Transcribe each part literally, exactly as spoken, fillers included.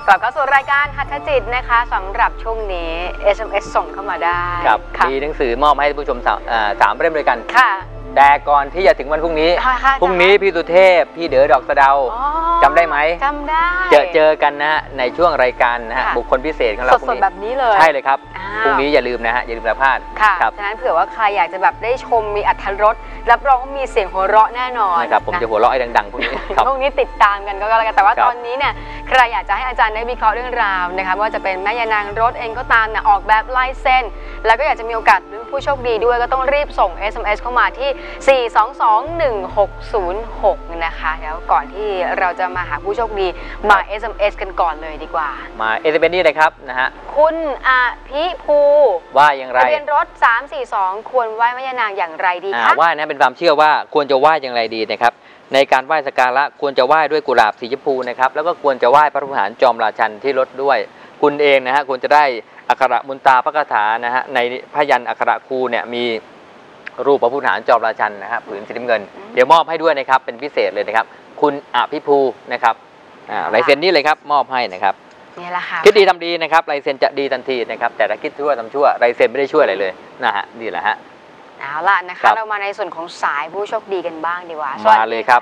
กลับเข้าสู่รายการหัตถจิตนะคะสำหรับช่วงนี้ เอส เอ็ม เอส ส่งเข้ามาได้ครับมีหนังสือมอบให้ผู้ชมสามเล่มด้วยกันค่ะแต่ก่อนที่จะถึงวันพรุ่งนี้พรุ่งนี้พี่สุเทพพี่เด๋อดอกสะเดาจำได้ไหมจำได้เจอเจอกันนะฮะในช่วงรายการนะฮะบุคคลพิเศษของเราสดๆแบบนี้เลยใช่เลยครับพรุ่งนี้อย่าลืมนะฮะอย่าลืมพลาดค่ะฉะนั้นเผื่อว่าใครอยากจะแบบได้ชมมีอรรถรสรับรองว่ามีเสียงหัวเราะแน่นอนนะครับผมจะหัวเราะให้ดังๆพวกนี้พวกนี้ติดตามกันก็แล้วกันแต่ว่าตอนนี้เนี่ยใครอยากจะให้อาจารย์ได้วิเคราะห์เรื่องราวนะคะว่าจะเป็นแม่ยานางรถเองก็ตามเนี่ยออกแบบลายเส้นแล้วก็อยากจะมีโอกาสเป็นผู้โชคดีด้วยก็ต้องรีบส่ง เอส เอ็ม เอส เข้ามาที่สี่ สอง สอง หนึ่ง หก ศูนย์ หกนะคะแล้วก่อนที่เราจะมาหาผู้โชคดีมา เอส เอ็ม เอส กันก่อนเลยดีกว่ามา เอส เอ็ม เอส นี่เลยครับนะฮะคุณอภิภูว่าอย่างไรทะเบียนรถสาม สี่ สองควรไหว้แม่ยานางอย่างไรดีคะว่านะเป็นความเชื่อว่าควรจะไหว้อย่างไรดีนะครับในการไหว้สักการะควรจะไหว้ด้วยกุหลาบสีชมพูนะครับแล้วก็ควรจะไหว้พระพุทธหารจอมราชันที่รถด้วยคุณเองนะฮะควรจะได้อักขระมุนตาพระคาถานะฮะในพยัญชนะอักขระคูเนี่ยมีรูปพระพุทธหารจอมราชันนะฮะผืนสีน้ำเงินเดี๋ยวมอบให้ด้วยนะครับเป็นพิเศษเลยนะครับคุณอภิภูนะครับลายเซ็นนี้เลยครับมอบให้นะครับนี่แหละค่ะคิดดีทำดีนะครับลายเซ็นจะดีทันทีนะครับแต่ถ้าคิดชั่วทำชั่วลายเซ็นไม่ได้ช่วยอะไรเลยนะฮะนี่แหละฮะเอาล่ะนะคะเรามาในส่วนของสายผู้โชคดีกันบ้างดีกว่ามาเลยครับ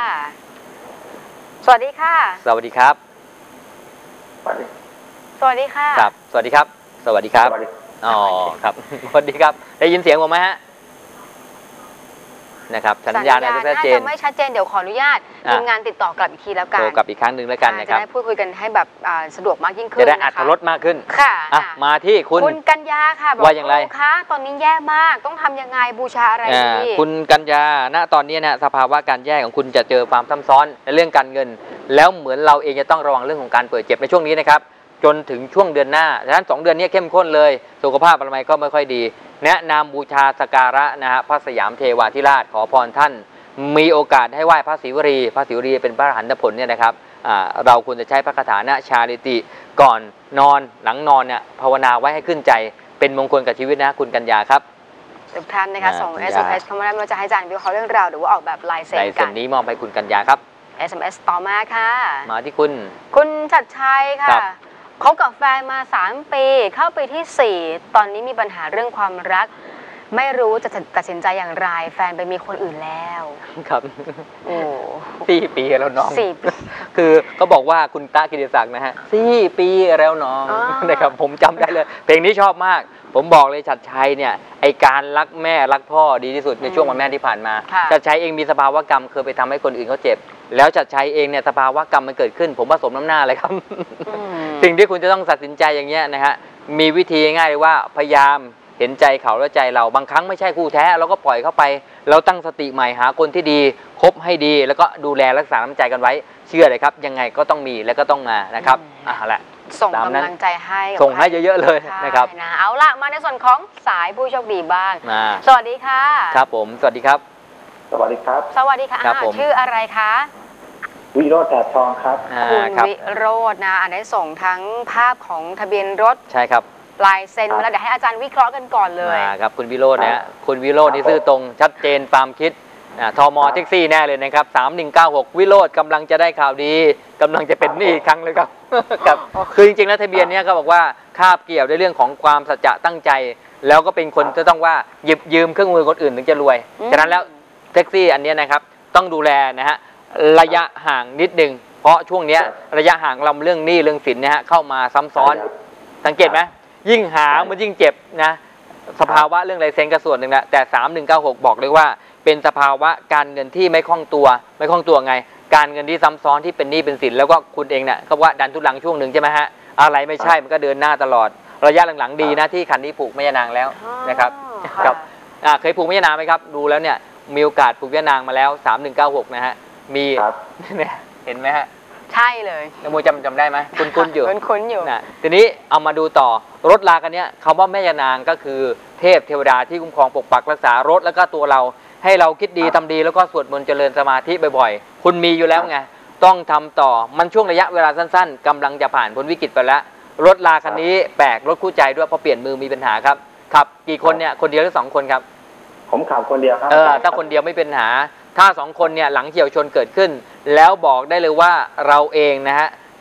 สวัสดีค่ะสวัสดีครับสวัสดีค่ะครับสวัสดีครับสวัสดีครับอ๋อครับสวัสดีครับได้ยินเสียงผมไหมฮะนะครับสัญญาณน่าจะชัดเจนไม่ชัดเจนเดี๋ยวขออนุญาตทีมงานติดต่อกลับอีกทีแล้วกันโทรกลับอีกครั้งหนึ่งแล้วกันนะครับจะได้พูดคุยกันให้แบบสะดวกมากยิ่งขึ้นจะได้อรรถรสมากขึ้นค่ะมาที่คุณคุณกัญญาค่ะว่าอย่างไรคะตอนนี้แย่มากต้องทำยังไงบูชาอะไรดีคุณกัญญาณตอนนี้นะสภาวะการแย่ของคุณจะเจอความซับซ้อนในเรื่องการเงินแล้วเหมือนเราเองจะต้องระวังเรื่องของการเปิดเจ็บในช่วงนี้นะครับจนถึงช่วงเดือนหน้าดังนั้นสองเดือนนี้เข้มข้นเลยสุขภาพอะไรก็ไม่ค่อยดีแนะนำบูชาสักการะนะฮะพระสยามเทวาธิราชขอพรท่านมีโอกาสให้ไหว้พระศิวรีพระศิวรีเป็นพระอรหันตผลเนี่ยนะครับเราควรจะใช้พระคาถานะชาลิติก่อนนอนหลังนอนเนี่ยภาวนาไว้ให้ขึ้นใจเป็นมงคลกับชีวิตนะคุณกัญญาครับทุกท่านนะคะส่ง เอส เอ็ม เอส เข้ามาได้ไม่ว่าจะให้อาจารย์วิเคราะห์เรื่องราวหรือว่าออกแบบลายเซ็นกันลายเซ็นนี้มอบให้คุณกัญญาครับเอส เอ็ม เอส ต่อมาค่ะมาที่คุณคุณชัดชัยค่ะคบกับแฟนมาสามปีเข้าปีที่สี่ตอนนี้มีปัญหาเรื่องความรักไม่รู้จะตัดสินใจอย่างไรแฟนไปมีคนอื่นแล้วครับโอ้สี่ปีแล้วน้องสี่ปีคือเขาบอกว่าคุณตากิติศักดิ์นะฮะสี่ปีแล้วน้องนะครับผมจำได้เลยเพลงนี้ชอบมากผมบอกเลยชัดชัยเนี่ยไอการรักแม่รักพ่อดีที่สุดในช่วงวันแม่ที่ผ่านมาชัดชัยเองมีสภาวะกรรมเคยไปทำให้คนอื่นเขาเจ็บแล้วชัดชัยเองเนี่ยสภาวะกรรมมันเกิดขึ้นผมผสมน้ำหน้าเลยครับสิ่งที่คุณจะต้องตัดสินใจอย่างเงี้ยนะฮะมีวิธีง่ายเลยว่าพยายามเห็นใจเขาและใจเราบางครั้งไม่ใช่คู่แท้เราก็ปล่อยเข้าไปเราตั้งสติใหม่หาคนที่ดีคบให้ดีแล้วก็ดูแลรักษาน้ำใจกันไว้เชื่อเลยครับยังไงก็ต้องมีและก็ต้องมานะครับอ่ะแหละส่งกำลังใจให้ส่งให้เยอะๆเลยนะครับนะเอาละมาในส่วนของสายผู้โชคดีบ้างสวัสดีค่ะครับผมสวัสดีครับสวัสดีครับสวัสดีค่ะชื่ออะไรคะวิโรจน์แดดทองครับคุณวิโรจน์นะอันนี้ส่งทั้งภาพของทะเบียนรถใช่ครับลายเซ็นมาแล้วเดี๋ยวให้อาจารย์วิเคราะห์กันก่อนเลยครับคุณวิโรจน์นะคุณวิโรจน์นี่ซื่อตรงชัดเจนความคิดทมแท็กซี่แน่เลยนะครับสามหนึ่งเก้าหกวิโรจน์กำลังจะได้ข่าวดีกำลังจะเป็นนี่อีกครั้งเลยครับครับคือจริงๆแล้วทะเบียนนี้เขาบอกว่าคาบเกี่ยวในเรื่องของความสัจจะตั้งใจแล้วก็เป็นคนจะต้องว่าหยิบยืมเครื่องมือคนอื่นถึงจะรวยฉะนั้นแล้วแท็กซี่อันนี้นะครับต้องดูแลนะฮะระยะห่างนิดนึงเพราะช่วงนี้ระยะห่างลำเรื่องหนี้เรื่องสินเนี่ยฮะเข้ามาซ้ำซ้อนสังเกตไหมยิ่งหามันยิ่งเจ็บนะสภาวะเรื่องลายเซ็นก็ส่วนหนึ่งนะแต่สามหนึ่งเก้าหกบอกเลยว่าเป็นสภาวะการเงินที่ไม่คล่องตัวไม่คล่องตัวไงการเงินที่ซ้ำซ้อนที่เป็นหนี้เป็นสินแล้วก็คุณเองเนี่ยเขาว่าดันทุลังช่วงหนึ่งใช่ไหมฮะอะไรไม่ใช่มันก็เดินหน้าตลอดระยะหลังๆดีนะที่คันนี้ผูกแม่ยานางแล้วนะครับครับเคยผูกแม่ยานางไหมครับดูแล้วเนี่ยมีโอกาสผูกแม่ยานางมาแล้วสามหนึ่งเก้าหกนะฮะมีเนี่ยเห็นไหมฮะใช่เลยนโมจำจำได้ไหมคุ้นคุ้นอยู่คุ้นอยู่นะทีนี้เอามาดูต่อรถลากันเนี้ยคำว่าแม่ยานางก็คือเทพเทวดาที่คุ้มครองปกปักรักษารถแล้วก็ตัวเราให้เราคิดดีทำดีแล้วก็สวดมนต์เจริญสมาธิบ่อยๆคุณมีอยู่แล้วไงต้องทำต่อมันช่วงระยะเวลาสั้นๆกำลังจะผ่านพ้นวิกฤตไปแล้วรถลาคันนี้แปลกรถคู่ใจด้วยเพราะเปลี่ยนมือมีปัญหาครับขับกี่คนเนี่ยคนเดียวหรือสองคนครับผมขับคนเดียวครับเออถ้าคนเดียวไม่เป็นปัญหาถ้าสองคนเนี่ยหลังเฉี่ยวชนเกิดขึ้นแล้วบอกได้เลยว่าเราเองนะฮะ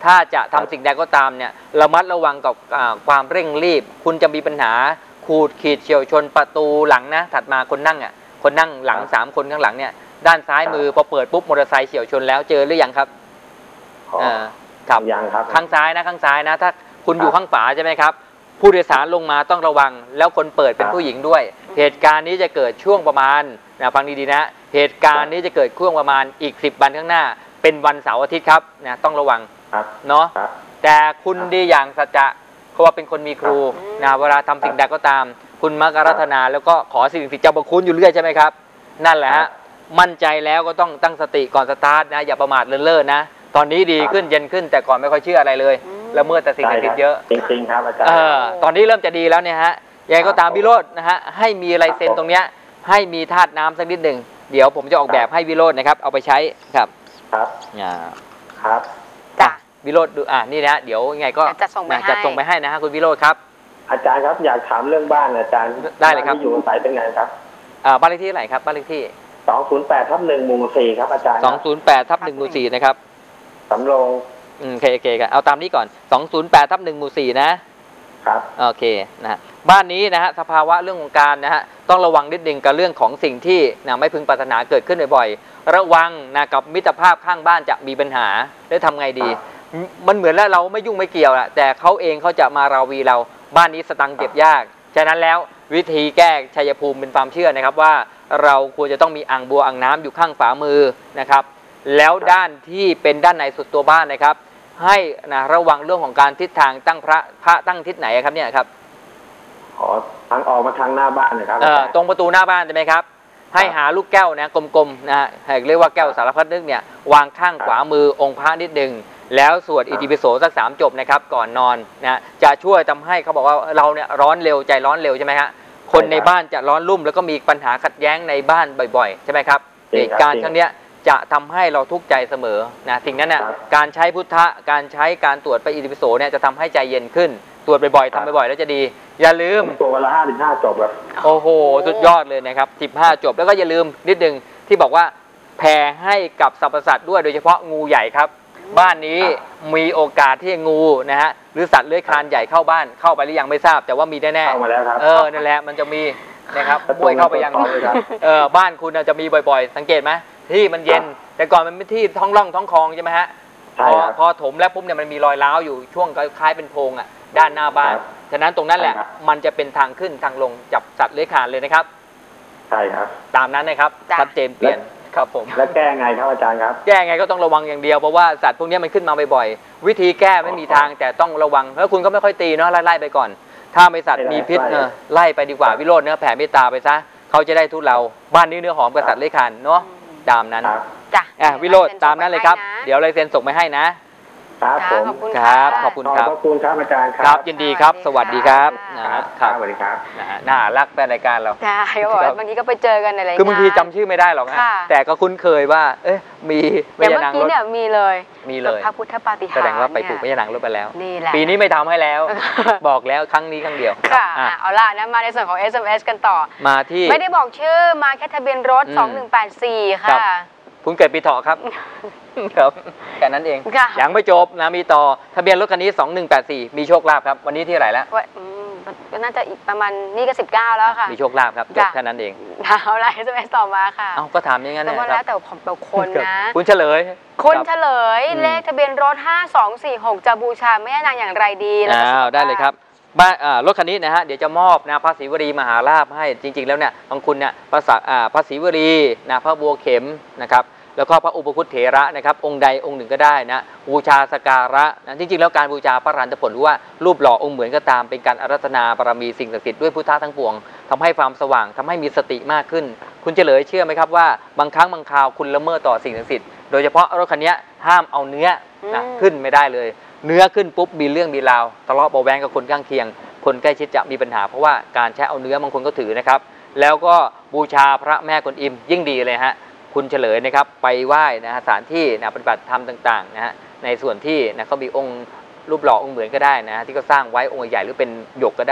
ถ้าจะทำสิ่งใดก็ตามเนี่ยระมัดระวังกับความเร่งรีบคุณจะมีปัญหาขูดขีดเฉียวชนประตูหลังนะถัดมาคนนั่งอ่ะคนนั่งหลังสามคนข้างหลังเนี่ยด้านซ้ายมือพอเปิดปุ๊บมอเตอร์ไซค์เฉียวชนแล้วเจอหรือยังครับอ่าครับยังครับข้างซ้ายนะข้างซ้ายนะถ้าคุณอยู่ข้างฝาใช่ไหมครับผู้โดยสารลงมาต้องระวังแล้วคนเปิดเป็นผู้หญิงด้วยเหตุการณ์นี้จะเกิดช่วงประมาณนะฟังดีๆนะเหตุการณ์นี้จะเกิดช่วงประมาณอีกสิบวันข้างหน้าเป็นวันเสาร์อาทิตย์ครับนะต้องระวังเนาะแต่คุณดีอย่างสัจจะเพราะว่าเป็นคนมีครูนะเวลาทำสิ่งใดก็ตามคุณมักอาราธนาแล้วก็ขอสิ่งที่เจ้าบุญคุณอยู่เรื่อยใช่ไหมครับนั่นแหละฮะมั่นใจแล้วก็ต้องตั้งสติก่อนสตาร์ทนะอย่าประมาทเลินเล่อนะตอนนี้ดีขึ้นเย็นขึ้นแต่ก่อนไม่ค่อยเชื่ออะไรเลยแล้วเมื่อแต่สิ่งศักดิ์สิทธิ์เยอะจริงๆครับอาจารย์เออตอนนี้เริ่มจะดีแล้วเนี่ยฮะยังไงก็ตามวิโรจน์นะฮะให้มีลายเซ็นตรงเนี้ยให้มีธาตุน้ำสักนิดหนึ่งเดี๋ยวผมจะออกแบบให้วิโรจน์นะครับเอาไปใช้ครับครับอ่าครับจ้ะวิโรจน์ดูอ่านี่นะเดี๋ยวยังไงก็จะส่งไปให้จะส่งไปให้นะฮะคุณวิโรจน์ครับอาจารย์ครับอยากถามเรื่องบ้านอาจารย์ได้เลยครับอยู่สายเป็นไงครับอ่าบ้านเลขที่เท่าไหร่ครับบ้านเลขที่สองศูนย์แปดทับหนึ่งหมู่สี่ครับอาจารย์สองศูนย์แปดทับหนึ่งหมู่สี่นะครับสำโรงอืมโอเคโอเคกันเอาตามนี้ก่อนสองศูนย์แปดทับหนึ่งหมู่สี่นะครับโอเคนะฮะบ้านนี้นะฮะสภาวะเรื่องของการนะฮะต้องระวังนิดนึงกับเรื่องของสิ่งที่นะไม่พึงปรารถนาเกิดขึ้นบ่อยๆระวังนะกับมิตรภาพข้างบ้านจะมีปัญหาแล้วทำไงดีมันเหมือนแล้วเราไม่ยุ่งไม่เกี่ยวแหละแต่เขาเองเขาจะมาราวีเราบ้านนี้สตังค์เก็บยากฉะนั้นแล้ววิธีแก้ชัยภูมิเป็นความเชื่อนะครับว่าเราควรจะต้องมีอ่างบัวอ่างน้ำอยู่ข้างฝามือนะครับแล้วด้านที่เป็นด้านในสุดตัวบ้านนะครับให้นะระวังเรื่องของการทิศทางตั้งพระพระตั้งทิศไหนครับเนี่ยครับอ๋อทางออกมาทางหน้าบ้านนะครับเออตรงประตูหน้าบ้านใช่ไหมครับให้หาลูกแก้วนะกลมๆนะฮะเรียกว่าแก้วสารพัดนึกเนี่ยวางข้างขวามือองค์พระนิดนึงแล้วสวดอิติปิโสสักสามจบนะครับก่อนนอนนะจะช่วยทำให้เขาบอกว่าเราเนี่ยร้อนเร็วใจร้อนเร็วใช่ไหมฮะคนในบ้านจะร้อนรุ่มแล้วก็มีปัญหาขัดแย้งในบ้านบ่อยๆใช่ไหมครับเหตุการณ์ครั้งนี้จะทำให้เราทุกข์ใจเสมอนะสิ่งนั้นเนี่ยการใช้พุทธะการใช้การตรวจไปอิติปิโสเนี่ยจะทำให้ใจเย็นขึ้นตรวจบ่อยๆทำบ่อยๆแล้วจะดีอย่าลืมตัววันละห้าถึงห้าจบครับโอ้โหสุดยอดเลยนะครับสิบห้าจบแล้วก็อย่าลืมนิดนึงที่บอกว่าแผ่ให้กับสรรพสัตว์ด้วยโดยเฉพาะงูใหญ่ครับบ้านนี้มีโอกาสที่งูนะฮะหรือสัตว์เลื้อยคลานใหญ่เข้าบ้านเข้าไปหรือยังไม่ทราบแต่ว่ามีแน่ๆเข้ามาแล้วครับเออนั่นแหละมันจะมีนะครับบ้วยเข้าไปยังเออบ้านคุณจะมีบ่อยๆสังเกตไหมที่มันเย็นแต่ก่อนมันเป็นที่ท้องร่องท้องคลองใช่ไหมฮะพอพอถมแล้วปุ๊บเนี่ยมันมีรอยร้าวอยู่ช่วงคล้ายเป็นโพรงอ่ะด้านหน้าบ้านฉะนั้นตรงนั้นแหละมันจะเป็นทางขึ้นทางลงจับสัตว์เลื้อยคลานเลยนะครับใช่ครับตามนั้นนะครับชัดเจนเปลี่ยนครับผมแล้วแก้ไงครับอาจารย์ครับแก้ไงก็ต้องระวังอย่างเดียวเพราะว่าสัตว์พวกนี้มันขึ้นมาบ่อยๆวิธีแก้ไม่มีทางแต่ต้องระวังแล้วคุณก็ไม่ค่อยตีเนาะไล่ๆไปก่อนถ้าไม่สัตว์มีพิษเนอะไล่ไปดีกว่าวิโรจน์เนื้อแผ่เมตตาไปซะเขาจะได้ทุเราบ้านนี้เนื้อหอมกับสัตว์เลื้อยคลานเนาะตามนั้นจ้ะอ่ะวิโรจน์ตามนั้นเลยครับเดี๋ยวลายเซ็นส่งไปให้นะครับผมครับขอบคุณครับขอบคุณครับอาจารย์ครับยินดีครับสวัสดีครับครับสวัสดีครับนะฮะน่ารักแฟนรายการเราใช่เขาบอกบางทีก็ไปเจอกันในรายการคือบางทีจำชื่อไม่ได้หรอกนะแต่ก็คุ้นเคยว่าเอ๊ะมีแม่ยานางรถเนี่ยมีเลยมีเลยพระพุทธปาฏิหาริย์แสดงว่าไปปลูกแม่ยานางรถไปแล้วนี่แหละปีนี้ไม่ทำให้แล้วบอกแล้วครั้งนี้ครั้งเดียวค่ะเอาล่ะนะมาในส่วนของ เอส เอ็ม เอส กันต่อมาที่ไม่ได้บอกชื่อมาแค่ทะเบียนรถสองหนึ่งแปดสี่ค่ะคุณเกิดปีเถาะครับครับแค่นั้นเองยังไม่จบนะมีต่อทะเบียนรถคันนี้สองหนึ่งแปดสี่มีโชคลาภครับวันนี้ที่ไหนแล้วก็น่าจะอีกประมาณนี่ก็สิบเก้าแล้วค่ะมีโชคลาภครับจบแค่นั้นเองเอาอะไรจะไปต่อมาค่ะเอ้าก็ถามอย่างนั้นนะครับแล้วแต่ของแต่คนนะคุณเฉลยคุณเฉลยเลขทะเบียนรถห้าสองสี่หกจะบูชาแม่นางอย่างไรดีอ้าวได้เลยครับบ้านรถคันนี้นะฮะเดี๋ยวจะมอบนะพระศรีวรีมหาลาภให้จริงๆแล้วเนี่ยของคุณเนี่ยพระศักดิ์พระศรีวรีนะพระบัวเข็มนะครับแล้วก็พระอุปคุตเถระนะครับองค์ใดองค์หนึ่งก็ได้นะบูชาสการะนะจริงๆแล้วการบูชาพระอรหันตผลหรือว่ารูปหล่อองค์เหมือนก็ตามเป็นการอาราธนาบารมีสิ่งศักดิ์สิทธิ์ด้วยพุทธะทั้งปวงทำให้ความสว่างทำให้มีสติมากขึ้นคุณเฉลยเชื่อไหมครับว่าบางครั้งบางคราวคุณละเมิดต่อสิ่งศักดิ์สิทธิ์โดยเฉพาะรถคันนี้ห้ามเอาเนื้อนะขึ้นไม่ได้เลยเนื้อขึ้นปุ๊บมีเรื่องมีราวทะเลาะเบาแวงกับคนข้างเคียงคนใกล้ชิดจะมีปัญหาเพราะว่าการใช้เอาเนื้อบางคนก็ถือนะครับแล้วก็บูชาพระแม่กวนอิมยิ่งดีเลยฮะคุณเฉลยนะครับไปไหว้นะสถานที่นะปฏิบัติธรรมต่างๆนะฮะในส่วนที่นะเขามีองค์รูปหล่อองค์เหมือนก็ได้นะที่เขาสร้างไว้องค์ใหญ่หรือเป็นหยกก็ได้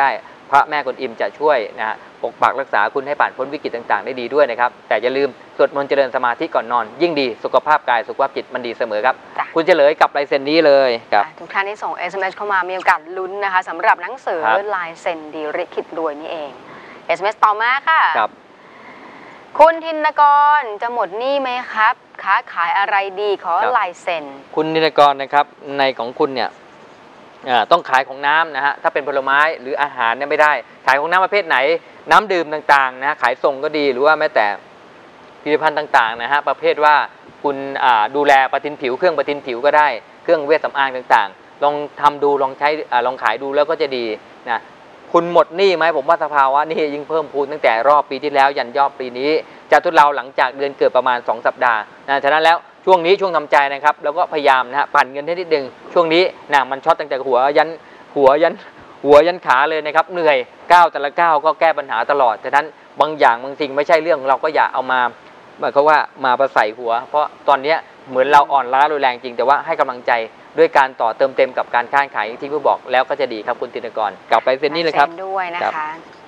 พระแม่กวนอิมจะช่วยนะฮะปกปักรักษาคุณให้ผ่านพ้นวิกฤตต่างๆได้ดีด้วยนะครับแต่อย่าลืมสวดมนต์เจริญสมาธิก่อนนอนยิ่งดีสุขภาพกายสุขภาพจิตมันดีเสมอครับคุณเฉลยกับลายเซ็นนี้เลยครับทุกท่านที่ส่ง เอส เอ็ม เอส เข้ามามีโอกาสลุ้นนะคะสำหรับหนังสือลายเซ็นดีลิขิตรวยนี่เอง เอส เอ็ม เอส ต่อมาค่ะครับคุณธินกรจะหมดหนี้ไหมครับค้าขายอะไรดีขอลายเซ็นคุณธินกรนะครับในของคุณเนี่ยต้องขายของน้ำนะฮะถ้าเป็นผลไม้หรืออาหารเนี่ยไม่ได้ขายของน้ำประเภทไหนน้ำดื่มต่างๆนะขายส่งก็ดีหรือว่าแม้แต่ผลิตภัณฑ์ต่างๆนะฮะประเภทว่าคุณดูแลประทินผิวเครื่องประทินผิวก็ได้เครื่องเวชสำอางต่างๆลองทำดูลองใช้ลองขายดูแล้วก็จะดีนะคุณหมดหนี้ไหมผมว่าสภาวะนี่ยิ่งเพิ่มพูนตั้งแต่รอบปีที่แล้วยันยอดปีนี้จะทุเลาหลังจากเดือนเกิดประมาณสองสัปดาห์นะฉะนั้นแล้วช่วงนี้ช่วงทำใจนะครับแล้วก็พยายามนะฮะปั่นเงินให้นิดนึงช่วงนี้นะมันช็อตตั้งแต่หัวยันหัวยันหัวยันขาเลยนะครับเหนื่อยก้าวแต่ละก้าวก็แก้ปัญหาตลอดฉะนั้นบางอย่างบางสิ่งไม่ใช่เรื่องเราก็อย่าเอามาหมายความว่ามาประใส่หัวเพราะตอนนี้เหมือนเราอ่อนล้ารุนแรงจริงแต่ว่าให้กำลังใจด้วยการต่อเติมเต็มกับการค้าขายที่ผู้บอกแล้วก็จะดีครับคุณธินกรกลับไปเซ็นนี่เลยครับเซ็นด้วยนะคะ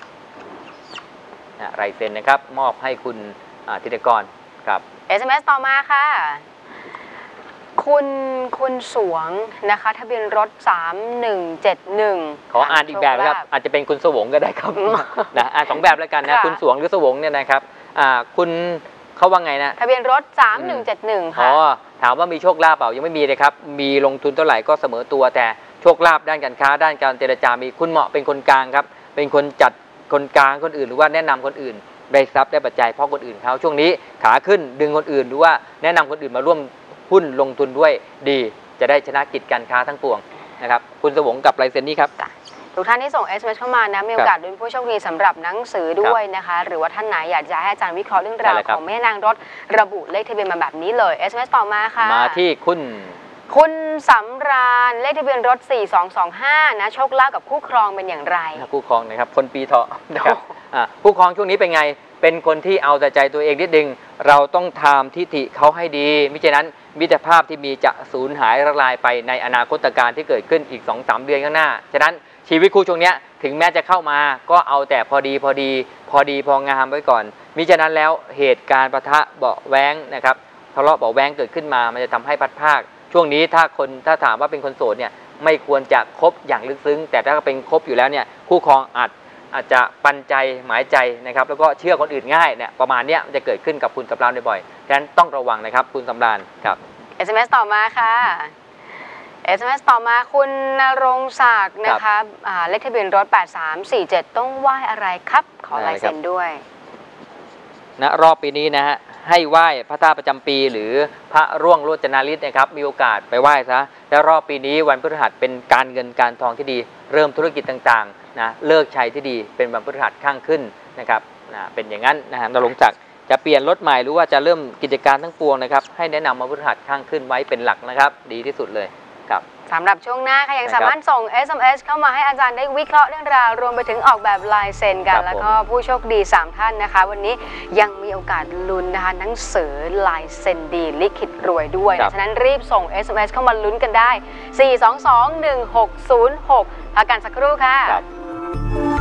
ลายเซ็นนะครับมอบให้คุณธินกรครับเอส เอ็ม เอส ต่อมาค่ะคุณคุณสวงนะคะทะเบียนรถสามหนึ่งเจ็ดหนึ่งขออ่านอีกแบบครับอาจจะเป็นคุณสวงก็ได้ครับนะอ่านสองแบบแล้วกันนะคุณสวงหรือสวงเนี่ยนะครับคุณเขาว่าไงนะทะเบียนรถสามหนึ่งเจ็ดหนึ่งค่ะอ๋อถามว่ามีโชคลาภเปล่ายังไม่มีเลยครับมีลงทุนเท่าไหร่ก็เสมอตัวแต่โชคลาภด้านการค้าด้านการเจรจามีคุณเหมาะเป็นคนกลางครับเป็นคนจัดคนกลางคนอื่นหรือว่าแนะนำคนอื่นได้ทรัพย์ได้ปัจจัยเพราะคนอื่นเขาช่วงนี้ขาขึ้นดึงคนอื่นหรือว่าแนะนำคนอื่นมาร่วมหุ้นลงทุนด้วยดีจะได้ชนะกิจการค้าทั้งปวงนะครับคุณสวงกับลายเซ็นนี้ครับทุกท่านที่ส่ง เอส เอ็ม เอส เข้ามานะมีโอกาสลุ้นผู้โชคดีสำหรับหนังสือด้วยนะคะหรือว่าท่านไหนอยากจะให้อาจารย์วิเคราะห์เรื่องราวของแม่นางรถระบุเลขทะเบียนมาแบบนี้เลย เอส เอ็ม เอส ต่อมาค่ะมาที่คุณคุณสำราญเลขทะเบียนรถสี่สองสองห้านะโชคลาภกับคู่ครองเป็นอย่างไรคู่ครองนะครับคนปีเถาะนะครับคู่ครองช่วงนี้เป็นไงเป็นคนที่เอาแต่ใจตัวเองนิดนึงเราต้องทำทิฏฐิเขาให้ดีมิฉะนั้นมิตรภาพที่มีจะสูญหายละลายไปในอนาคตการที่เกิดขึ้นอีก สองสาม เดือนข้างหน้าฉะนั้นชีวิตคู่ช่วงนี้ถึงแม้จะเข้ามาก็เอาแต่พอดีพอดีพอดีพองามไว้ก่อนมิฉะนั้นแล้วเหตุการณ์ปะทะเบาะแว้งนะครับทะเลาะเบาะแว้งเกิดขึ้นมามันจะทำให้พัดภาคช่วงนี้ถ้าคนถ้าถามว่าเป็นคนโสดเนี่ยไม่ควรจะคบอย่างลึกซึ้งแต่ถ้าเป็นคบอยู่แล้วเนี่ยคู่ครองอาจอาจจะปันใจหมายใจนะครับแล้วก็เชื่อคนอื่นง่ายเนี่ยประมาณนี้มันจะเกิดขึ้นกับคุณสำราญบ่อยๆฉะนั้นต้องระวังนะครับคุณสำราญครับเอส เอ็ม เอส ต่อมาค่ะ เอส เอ็ม เอส ต่อมาคุณณรงค์ศักดิ์นะคะเลขทะเบียนรถแปดสามสี่เจ็ดต้องไหว้อะไรครับขอลายเซ็นด้วยณรอบปีนี้นะฮะให้ไหว้พระธาตุประจำปีหรือพระร่วงโรจนาฤทธิ์นะครับมีโอกาสไปไหว้ซะแล้วรอบปีนี้วันพฤหัสเป็นการเงินการทองที่ดีเริ่มธุรกิจต่างๆนะเลิกชัยที่ดีเป็นวันพฤหัสข้างขึ้นนะครับนะเป็นอย่างนั้นนะฮะณรงค์ศักดิ์จะเปลี่ยนรถใหม่หรือว่าจะเริ่มกิจการทั้งปวงนะครับให้แนะนำมาพฤหัสข้างขึ้นไว้เป็นหลักนะครับดีที่สุดเลยครับสำหรับช่วงหน้าค่ะยังสามารถส่ง เอส เอ็ม เอส เข้ามาให้อาจารย์ได้วิเคราะห์เรื่องราวรวมไปถึงออกแบบลายเซ็นกันแล้วก็ผู้โชคดีสามท่านนะคะวันนี้ยังมีโอกาสลุ้นนะคะหนังสือลายเซ็นดีลิขิตรวยด้วยฉะนั้นรีบส่ง เอส เอ็ม เอส เข้ามาลุ้นกันได้สี่ สอง สอง หนึ่ง หก ศูนย์ หกพักกันสักครู่ค่ะ